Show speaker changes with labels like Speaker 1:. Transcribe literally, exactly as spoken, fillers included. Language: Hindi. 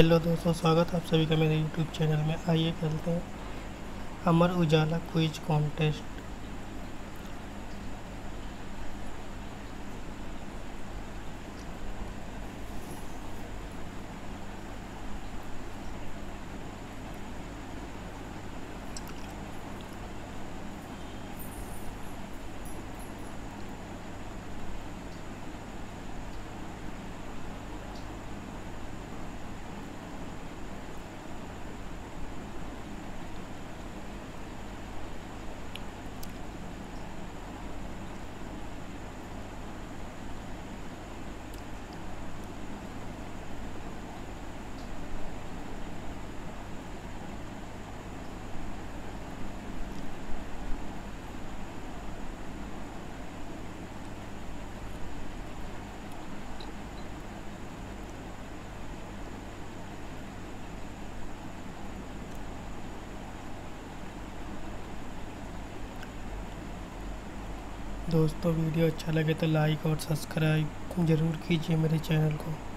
Speaker 1: हेलो दोस्तों, स्वागत है आप सभी का मेरे यूट्यूब चैनल में। आइए खेलते हैं अमर उजाला क्विज कॉन्टेस्ट। दोस्तों, वीडियो अच्छा लगे तो लाइक और सब्सक्राइब ज़रूर कीजिए मेरे चैनल को।